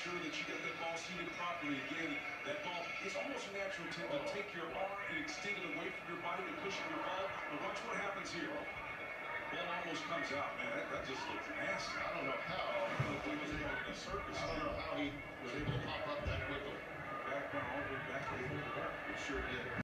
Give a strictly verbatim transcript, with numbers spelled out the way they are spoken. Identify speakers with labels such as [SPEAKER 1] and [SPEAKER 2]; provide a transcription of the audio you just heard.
[SPEAKER 1] sure that you get that ball seated properly. Again, that ball, it's almost a natural to uh, take your arm and extend it away from your body to push your ball. But watch what happens here. Ball almost comes out, man. That, that just looks nasty.
[SPEAKER 2] I don't know how
[SPEAKER 1] he was able to circus.
[SPEAKER 2] I don't know how he was able to pop up that quickly.
[SPEAKER 1] Background all the way back. It sure did.